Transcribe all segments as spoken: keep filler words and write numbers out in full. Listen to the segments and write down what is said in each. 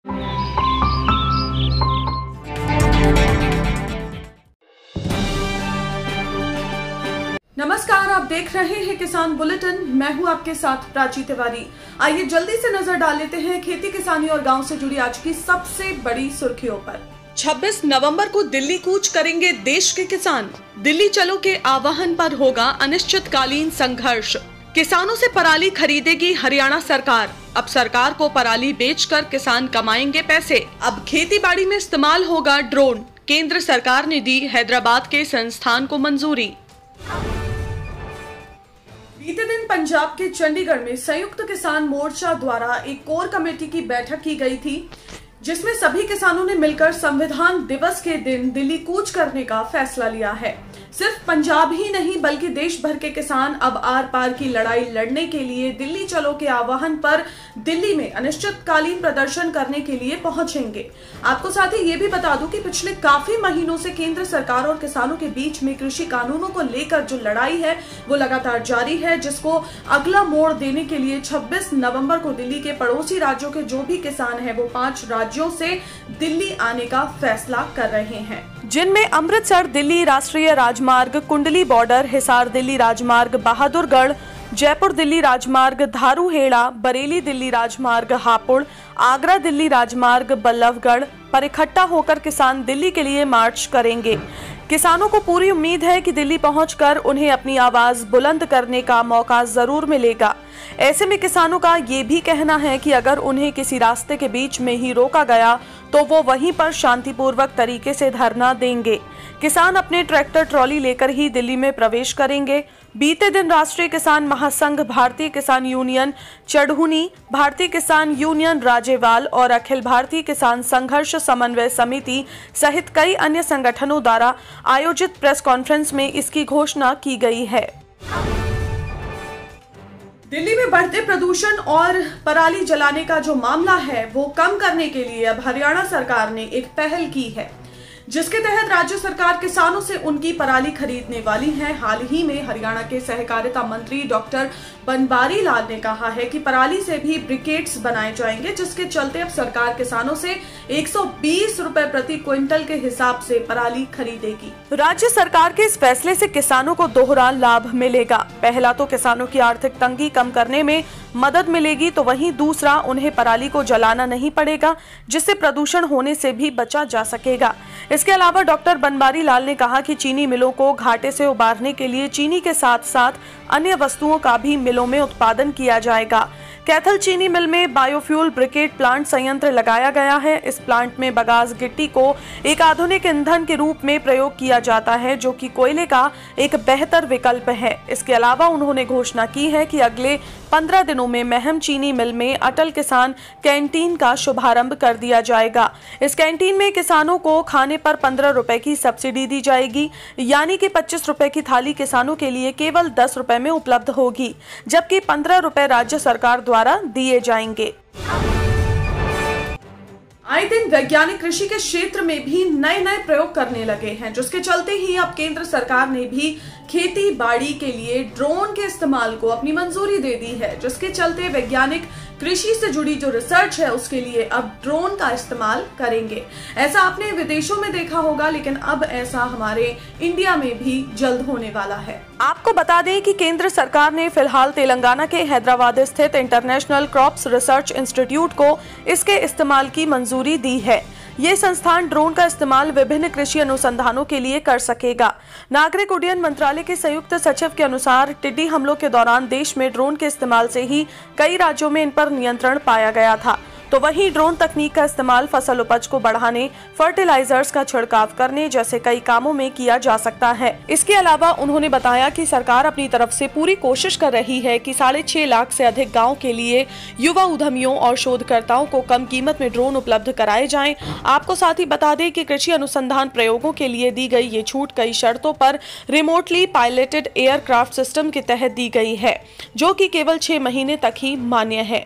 नमस्कार, आप देख रहे हैं किसान बुलेटिन। मैं हूं आपके साथ प्राची तिवारी। आइए जल्दी से नजर डाल लेते हैं खेती किसानी और गांव से जुड़ी आज की सबसे बड़ी सुर्खियों पर। छब्बीस नवंबर को दिल्ली कूच करेंगे देश के किसान। दिल्ली चलो के आह्वान पर होगा अनिश्चितकालीन संघर्ष। किसानों से पराली खरीदेगी हरियाणा सरकार। अब सरकार को पराली बेचकर किसान कमाएंगे पैसे। अब खेती बाड़ी में इस्तेमाल होगा ड्रोन। केंद्र सरकार ने दी हैदराबाद के संस्थान को मंजूरी। बीते दिन पंजाब के चंडीगढ़ में संयुक्त किसान मोर्चा द्वारा एक कोर कमेटी की बैठक की गई थी, जिसमें सभी किसानों ने मिलकर संविधान दिवस के दिन दिल्ली कूच करने का फैसला लिया है। सिर्फ पंजाब ही नहीं बल्कि देश भर के किसान अब आर पार की लड़ाई लड़ने के लिए दिल्ली चलो के आह्वान पर दिल्ली में अनिश्चितकालीन प्रदर्शन करने के लिए पहुंचेंगे। आपको साथ ही ये भी बता दूं कि पिछले काफी महीनों से केंद्र सरकार और किसानों के बीच में कृषि कानूनों को लेकर जो लड़ाई है वो लगातार जारी है, जिसको अगला मोड़ देने के लिए छब्बीस नवम्बर को दिल्ली के पड़ोसी राज्यों के जो भी किसान है वो पांच राज्यों से दिल्ली आने का फैसला कर रहे हैं, जिनमें अमृतसर दिल्ली राष्ट्रीय राजमार्ग, कुंडली बॉर्डर, हिसार दिल्ली राजमार्ग, बहादुरगढ़, जयपुर दिल्ली राजमार्ग, धारूहेड़ा, बरेली दिल्ली राजमार्ग, हापुड़, आगरा दिल्ली राजमार्ग, बल्लभगढ़ पर इकट्ठा होकर किसान दिल्ली के लिए मार्च करेंगे। किसानों को पूरी उम्मीद है कि दिल्ली पहुंचकर उन्हें अपनी आवाज बुलंद करने का मौका जरूर मिलेगा। ऐसे में किसानों का ये भी कहना है कि अगर उन्हें किसी रास्ते के बीच में ही रोका गया तो वो वहीं पर शांतिपूर्वक तरीके से धरना देंगे। किसान अपने ट्रैक्टर ट्रॉली लेकर ही दिल्ली में प्रवेश करेंगे। बीते दिन राष्ट्रीय किसान महासंघ, भारतीय किसान यूनियन चढ़ुनी, भारतीय किसान यूनियन राजेवाल और अखिल भारतीय किसान संघर्ष समन्वय समिति सहित कई अन्य संगठनों द्वारा आयोजित प्रेस कॉन्फ्रेंस में इसकी घोषणा की गई है। दिल्ली में बढ़ते प्रदूषण और पराली जलाने का जो मामला है वो कम करने के लिए अब हरियाणा सरकार ने एक पहल की है, जिसके तहत राज्य सरकार किसानों से उनकी पराली खरीदने वाली है। हाल ही में हरियाणा के सहकारिता मंत्री डॉक्टर बनवारी लाल ने कहा है कि पराली से भी ब्रिकेट्स बनाए जाएंगे, जिसके चलते अब सरकार किसानों से एक सौ बीस रुपए प्रति क्विंटल के हिसाब से पराली खरीदेगी। राज्य सरकार के इस फैसले से किसानों को दोहरा लाभ मिलेगा। पहला तो किसानों की आर्थिक तंगी कम करने में मदद मिलेगी, तो वहीं दूसरा उन्हें पराली को जलाना नहीं पड़ेगा, जिससे प्रदूषण होने से भी बचा जा सकेगा। इसके अलावा डॉक्टर बनवारी लाल ने कहा कि चीनी मिलों को घाटे से उबारने के लिए चीनी के साथ साथ अन्य वस्तुओं का भी मिलों में उत्पादन किया जाएगा। कैथल चीनी मिल में बायोफ्यूल ब्रिकेट प्लांट संयंत्र लगाया गया है। इस प्लांट में बगास गिट्टी को एक आधुनिक ईंधन के रूप में प्रयोग किया जाता है, जो कि कोयले का एक बेहतर विकल्प है। इसके अलावा उन्होंने घोषणा की है कि अगले पंद्रह दिनों में महम चीनी मिल में अटल किसान कैंटीन का शुभारंभ कर दिया जाएगा। इस कैंटीन में किसानों को खाने पर पंद्रह रुपए की सब्सिडी दी जाएगी, यानी कि पच्चीस रुपए की थाली किसानों के लिए केवल दस रुपए में उपलब्ध होगी, जबकि पंद्रह रुपए राज्य सरकार द्वारा दिए जाएंगे। आए दिन वैज्ञानिक कृषि के क्षेत्र में भी नए नए प्रयोग करने लगे हैं, जिसके चलते ही अब केंद्र सरकार ने भी खेती बाड़ी के लिए ड्रोन के इस्तेमाल को अपनी मंजूरी दे दी है, जिसके चलते वैज्ञानिक कृषि से जुड़ी जो रिसर्च है उसके लिए अब ड्रोन का इस्तेमाल करेंगे। ऐसा आपने विदेशों में देखा होगा, लेकिन अब ऐसा हमारे इंडिया में भी जल्द होने वाला है। आपको बता दें कि केंद्र सरकार ने फिलहाल तेलंगाना के हैदराबाद स्थित इंटरनेशनल क्रॉप्स रिसर्च इंस्टीट्यूट को इसके इस्तेमाल की मंजूरी दी है। ये संस्थान ड्रोन का इस्तेमाल विभिन्न कृषि अनुसंधानों के लिए कर सकेगा। नागरिक उड्डयन मंत्रालय के संयुक्त सचिव के अनुसार टिड्डी हमलों के दौरान देश में ड्रोन के इस्तेमाल से ही कई राज्यों में इन पर नियंत्रण पाया गया था। तो वहीं ड्रोन तकनीक का इस्तेमाल फसल उपज को बढ़ाने, फर्टिलाइजर्स का छिड़काव करने जैसे कई कामों में किया जा सकता है। इसके अलावा उन्होंने बताया कि सरकार अपनी तरफ से पूरी कोशिश कर रही है कि साढ़े छह लाख से अधिक गाँव के लिए युवा उद्यमियों और शोधकर्ताओं को कम कीमत में ड्रोन उपलब्ध कराए जाएं। आपको साथ ही बता दें कि कृषि अनुसंधान प्रयोगों के लिए दी गई ये छूट कई शर्तों पर रिमोटली पायलटेड एयरक्राफ्ट सिस्टम के तहत दी गई है, जो कि केवल छह महीने तक ही मान्य है।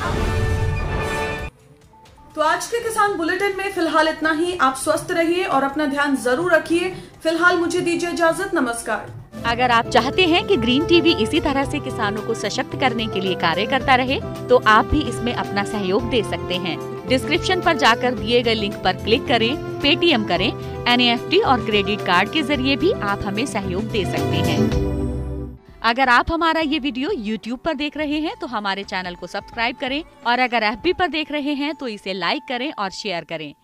तो आज के किसान बुलेटिन में फिलहाल इतना ही। आप स्वस्थ रहिए और अपना ध्यान जरूर रखिए। फिलहाल मुझे दीजिए इजाजत। नमस्कार। अगर आप चाहते हैं कि ग्रीन टीवी इसी तरह से किसानों को सशक्त करने के लिए कार्य करता रहे, तो आप भी इसमें अपना सहयोग दे सकते हैं। डिस्क्रिप्शन पर जाकर दिए गए लिंक पर क्लिक करें, पेटीएम करें। एन ई एफ टी और क्रेडिट कार्ड के जरिए भी आप हमें सहयोग दे सकते हैं। अगर आप हमारा ये वीडियो यूट्यूब पर देख रहे हैं तो हमारे चैनल को सब्सक्राइब करें और अगर एफ बी पर देख रहे हैं तो इसे लाइक करें और शेयर करें।